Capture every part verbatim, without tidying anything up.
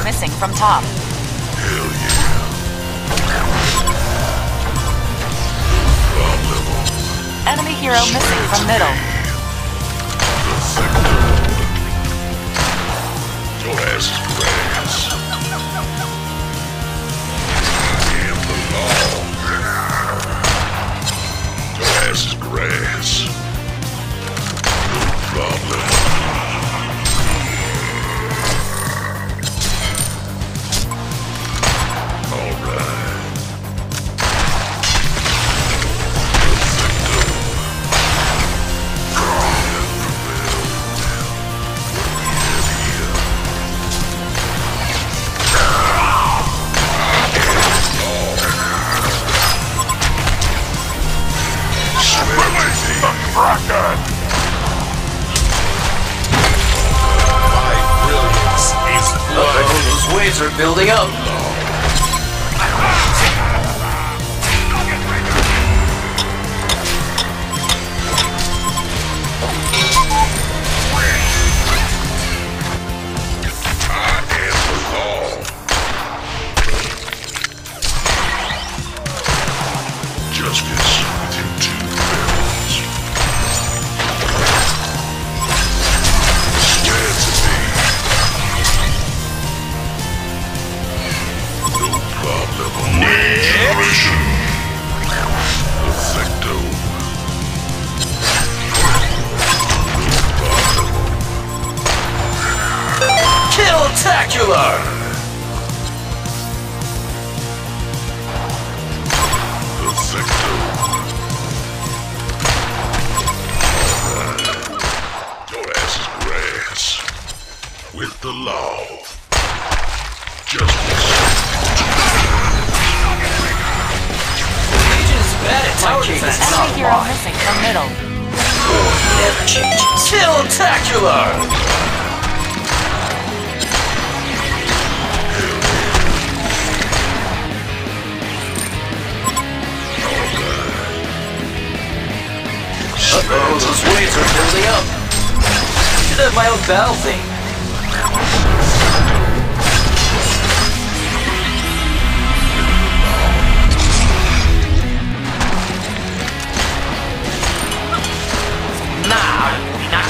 missing from top. Hell yeah. Bomb level. Enemy hero missing from middle. The sector. Your ass is grass. I am the law. Your ass is grass. No problem. Waves are building up. Justice within two barrels. Swear to me. No problem. Generation. Perfecto. No problem. Kill-tacular! Perfecto. Alright. Your ass is grass. With the law. Justice. Legion is bad at tower defense. Enemy hero missing from middle. Never changes. Kill-tacular! Uh-oh, those waves are building up. Should have my own battle theme. Nah, nah.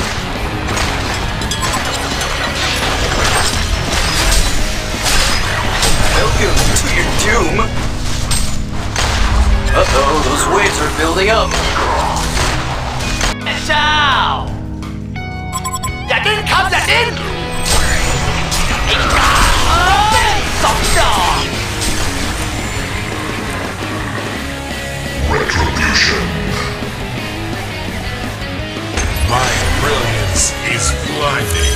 Welcome to your doom. Uh-oh, those waves are building up. Ciao! Giả đến không giả đến! Ôi! Sống đỏ! Retribution. My brilliance is blinding.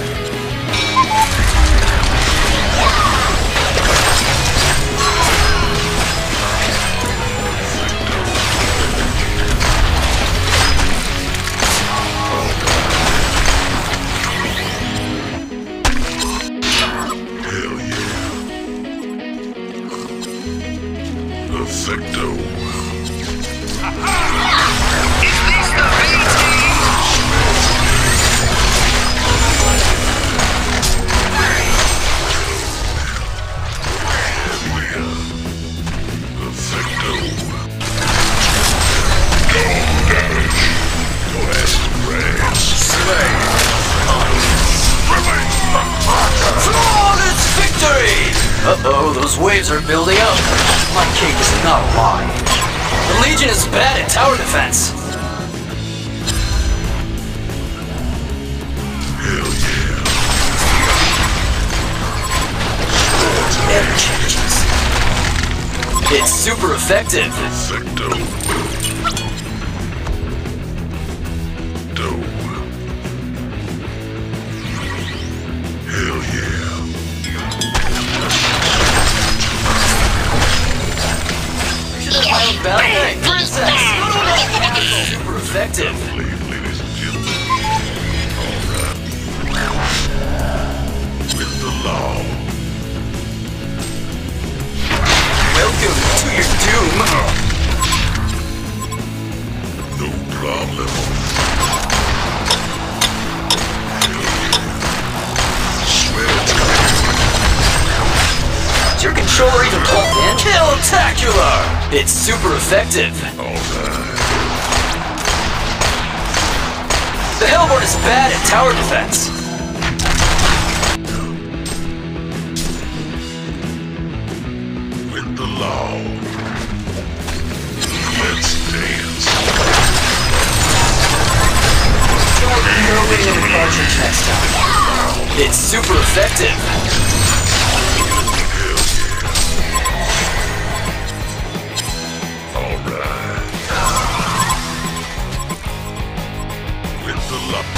Perfecto. Is this the V team? Perfecto. Double damage. Your ass is grass. Slay! Flawless victory! Uh-oh, those waves are building up. My cake is not a lie. The Legion is bad at tower defense. Hell yeah. Never changes. It's super effective. Perfecto. Dope. Hell yeah. Ballet Princess! Super effective. Ladies and gentlemen. Alright. With the law. Welcome to your doom. No problem. Swear to me. Kill-tacular! It's super effective. Alright. The Hellborn is bad at tower defense. With the law. Let's dance. Try throwing in a cartridge next time. It's super effective. Alright. With the law.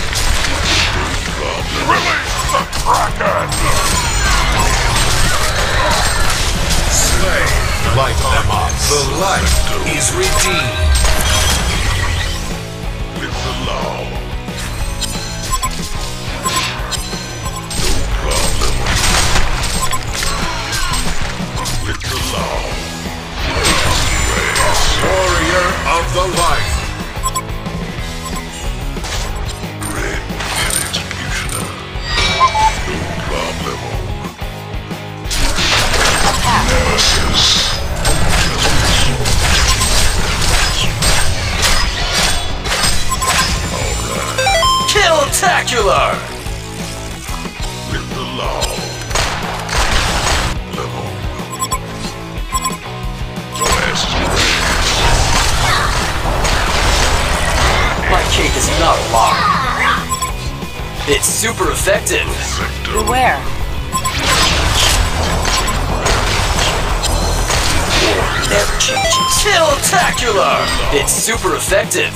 Release the Kraken! Slay like Amos. The light is redeemed. With the law. No problem. With the law. Warrior of the light. Red and executioner. No problem. Nemesis. Kill-tacular! With the law. Level. Blast. My cake is not a lie. It's super effective. Victim. Beware. Never changes. Kill-tacular! It's super effective.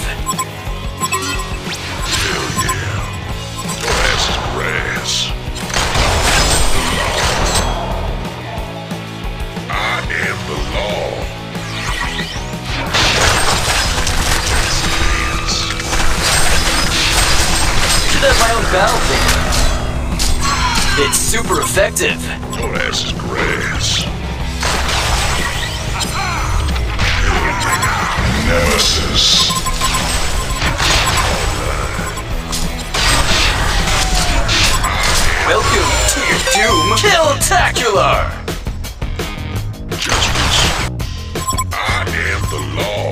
Hell yeah. Blast grass. I am the law. Should have my own battle thing. It's super effective. Your ass is grass. Nemesis. Welcome to your doom. Kill-tacular! Judgments. I am the law.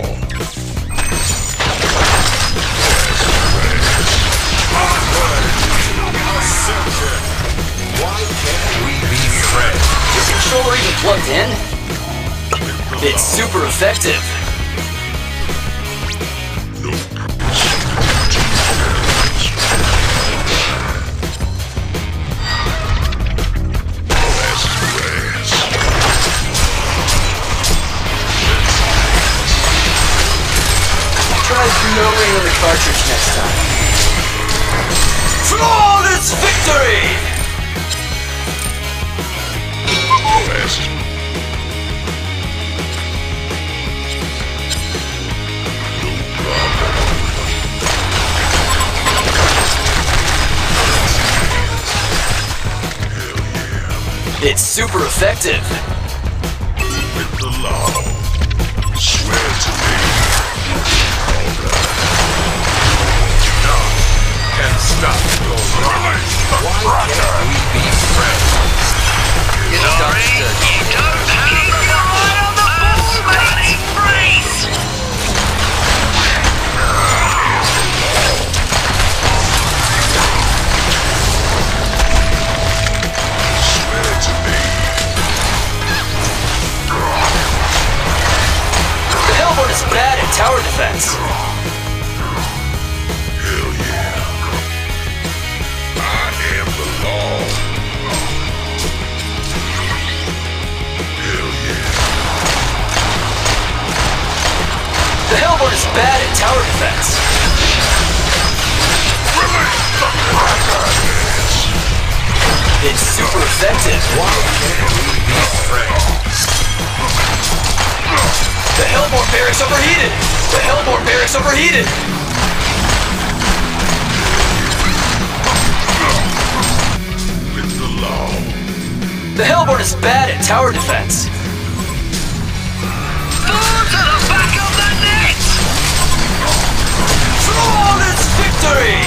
Ascension. Why can't we be friends? Is the controller even plugged in? It's super effective. Try throwing in the cartridge next time. Flawless victory! It's super effective. With the law. Swear to me. None can stop your rise. Why can't we be friends? Sorry, you don't have the eye on the ball, mate! Freeze! Swear to me. The Hellborn is bad at tower defense. Hell yeah. I am the law. Hell yeah. The Hellborn is bad at tower defense. Release the Kraken! It's super effective. Why can't we be friends? The Hellborn barracks overheated! The Hellborn barracks overheated! With the law. The Hellborn is bad at tower defense. Fall to the back of the net! Flawless victory!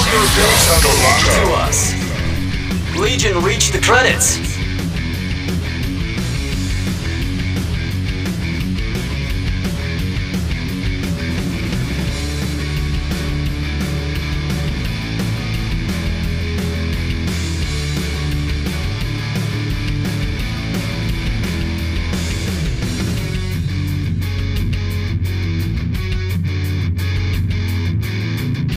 Your base belongs to us. Legion reached the credits.